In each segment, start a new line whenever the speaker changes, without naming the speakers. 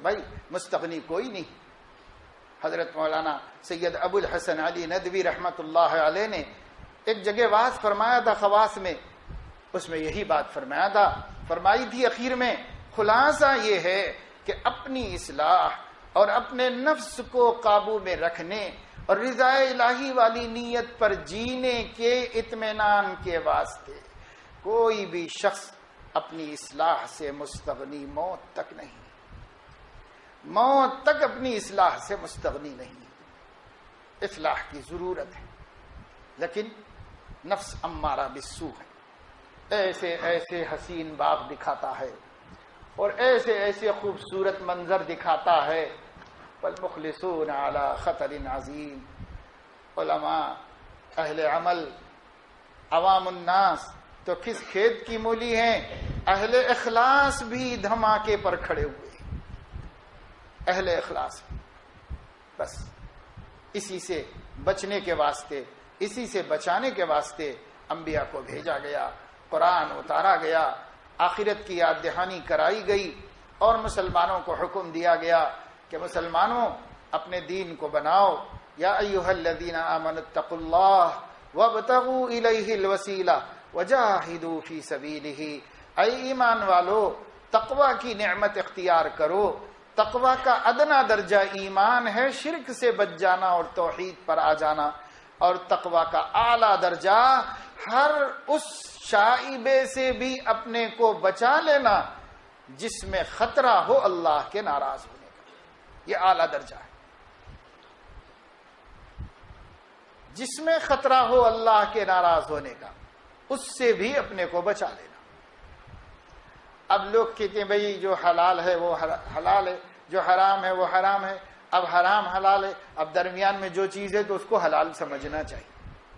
بھائی مستغنی کوئی نہیں. حضرت مولانا سید ابو الحسن علی ندوی رحمت اللہ علیہ نے ایک جگہ واعظ فرمایا تھا خواص میں، اس میں یہی بات فرمائی تھی اخیر میں. خلاصہ یہ ہے کہ اپنی اصلاح اور اپنے نفس کو قابو میں رکھنے اور رضا الہی والی نیت پر جینے کے اطمینان کے واسطے کوئی بھی شخص اپنی اصلاح سے مستغنی موت تک نہیں، موت تک اپنی اصلاح سے مستغنی نہیں. اصلاح کی ضرورت ہے، لیکن نفس امارہ بالسوء ہے، ایسے ایسے حسین باغ دکھاتا ہے اور ایسے ایسے خوبصورت منظر دکھاتا ہے. والمخلصون علی خطر عظیم. علماء، اہل عمل، عوام الناس تو کس کھیت کی مولی ہیں، اہل اخلاص بھی دھماکے پر کھڑے ہوئے. اہل اخلاص بس اسی سے بچنے کے واسطے، اسی سے بچانے کے واسطے انبیاء کو بھیجا گیا، قرآن اتارا گیا، آخرت کی یاد دہانی کرائی گئی اور مسلمانوں کو حکم دیا گیا کہ مسلمانوں اپنے دین کو بناؤ. یا ایھا الذین آمنوا اتقوا اللہ وابتغوا الیہ الوسیلہ وجاہدوا فی سبیلہ. اے ایمان والو، تقوی کی نعمت اختیار کرو. تقوی کا ادنا درجہ ایمان ہے، شرک سے بچ جانا اور توحید پر آ جانا، اور تقوی کا اعلیٰ درجہ ہر اس شائبے سے بھی اپنے کو بچا لینا جس میں خطرہ ہو اللہ کے ناراض ہونے کا. یہ اعلیٰ درجہ ہے، جس میں خطرہ ہو اللہ کے ناراض ہونے کا، اس سے بھی اپنے کو بچا لینا. اب لوگ کہتے ہیں بھئی جو حلال ہے وہ حلال ہے، جو حرام ہے وہ حرام ہے. اب حرام حلال ہے، اب درمیان میں جو چیز ہے تو اس کو حلال سمجھنا چاہیے.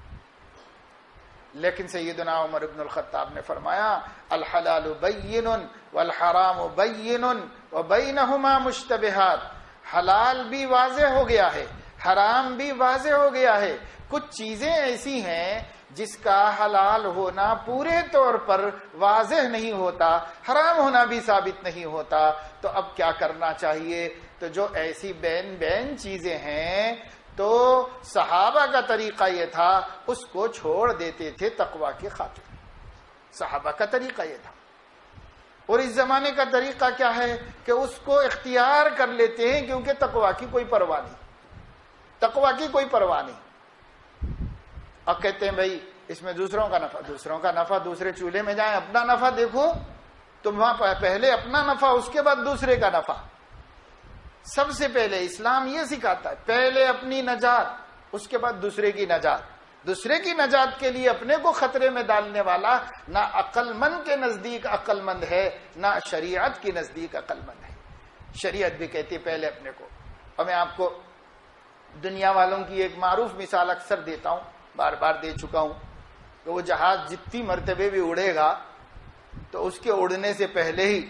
لیکن سیدنا عمر بن الخطاب نے فرمایا الحلال بین والحرام بین وبینہما مشتبہات. حلال بھی واضح ہو گیا ہے، حرام بھی واضح ہو گیا ہے. کچھ چیزیں ایسی ہیں جس کا حلال ہونا پورے طور پر واضح نہیں ہوتا، حرام ہونا بھی ثابت نہیں ہوتا. تو اب کیا کرنا چاہیے؟ تو جو ایسی بین چیزیں ہیں تو صحابہ کا طریقہ یہ تھا اس کو چھوڑ دیتے تھے تقوی کی خاطر. صحابہ کا طریقہ یہ تھا. اور اس زمانے کا طریقہ کیا ہے کہ اس کو اختیار کر لیتے ہیں کیونکہ تقوی کی کوئی پرواہ نہیں، تقوی کی کوئی پرواہ نہیں. اب کہتے ہیں بھائی اس میں دوسروں کا نفع دوسرے چولہے میں جائیں، اپنا نفع دیکھو. تو وہاں پہلے اپنا نفع، اس کے بعد دوسرے کا نفع. سب سے پہلے اسلام یہ سکھاتا ہے پہلے اپنی نجات، اس کے بعد دوسرے کی نجات. دوسرے کی نجات کے لیے اپنے کو خطرے میں ڈالنے والا نہ عقل مند کے نزدیک عقل مند ہے، نہ شریعت کے نزدیک عقل مند ہے. شریعت بھی کہتی ہے پہلے اپنے کو. اور میں آپ کو دنیا والوں کی ایک معروف مثال اکثر دیتا ہوں، بار بار دے چکا ہوں، کہ وہ جہاز جتنی مرتبے بھی اڑے گا تو اس کے اڑنے سے پہلے ہی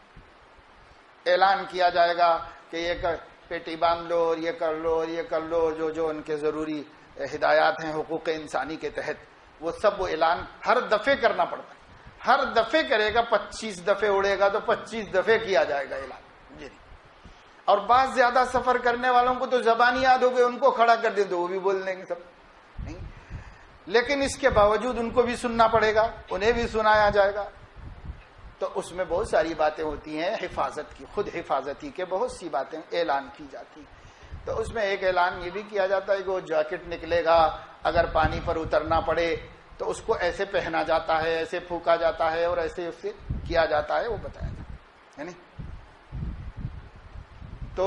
اعلان کیا جائے گا کہ یہ پیٹی باندھ لو اور یہ کر لو اور یہ کر لو، جو ان کے ضروری ہدایات ہیں حقوق انسانی کے تحت، وہ سب وہ اعلان ہر دفعے کرنا پڑتا ہے. ہر دفعے کرے گا، 25 دفعے اڑے گا تو 25 دفعے کیا جائے گا اعلان. جی. اور بعض زیادہ سفر کرنے والوں کو تو زبان یاد ہو گئی، ان کو کھڑا کر دیں تو وہ بھی بول لیں گے سب. نہیں، لیکن اس کے باوجود ان کو بھی سننا پڑے گا، انہیں بھی سنایا جائے گا. تو اس میں بہت ساری باتیں ہوتی ہیں حفاظت کی، خود حفاظتی کے بہت سی باتیں اعلان کی جاتی. تو اس میں ایک اعلان یہ بھی کیا جاتا ہے کہ وہ جیکٹ نکلے گا، اگر پانی پر اترنا پڑے تو اس کو ایسے پہنا جاتا ہے، ایسے پھونکا جاتا ہے اور ایسے اس سے کیا جاتا ہے، وہ بتایا جاتا ہے نا. تو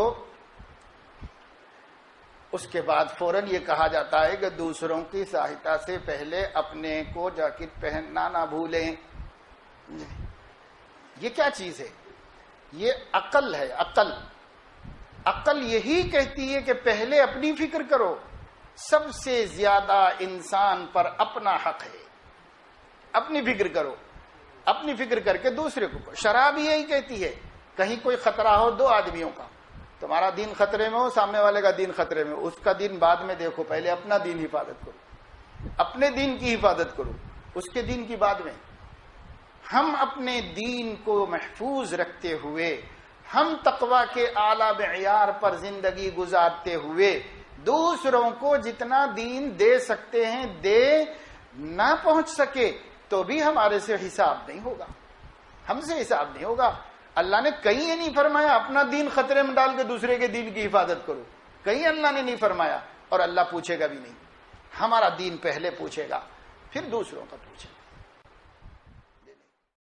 اس کے بعد فوراً یہ کہا جاتا ہے کہ دوسروں کی سہایتا سے پہلے اپنے کو جیکٹ پہننا نہ بھولیں. یہ کیا چیز ہے؟ یہ عقل ہے. عقل یہی کہتی ہے کہ پہلے اپنی فکر کرو. سب سے زیادہ انسان پر اپنا حق ہے. اپنی فکر کرو، اپنی فکر کر کے دوسرے کو کرو. شراب یہی کہتی ہے کہیں کوئی خطرہ ہو دو آدمیوں کا، تمہارا دین خطرے میں ہو، سامنے والے کا دین خطرے میں ہو، اس کا دین بعد میں دیکھو، پہلے اپنا دین حفاظت کرو، اپنے دین کی حفاظت کرو، اس کے دین کی بعد میں. ہم اپنے دین کو محفوظ رکھتے ہوئے ہم تقوی کے اعلیٰ معیار پر زندگی گزارتے ہوئے دوسروں کو جتنا دین دے سکتے ہیں دے نہ پہنچ سکے تو بھی ہمارے سے حساب نہیں ہوگا، ہم سے حساب نہیں ہوگا۔ اللہ نے کہیں یہ نہیں فرمایا اپنا دین خطرے میں ڈال کے دوسرے کے دین کی حفاظت کرو، کہیں اللہ نے نہیں فرمایا، اور اللہ پوچھے گا بھی نہیں۔ ہمارا دین پہلے پوچھے گا، پھر دوسروں کا پوچھے گا۔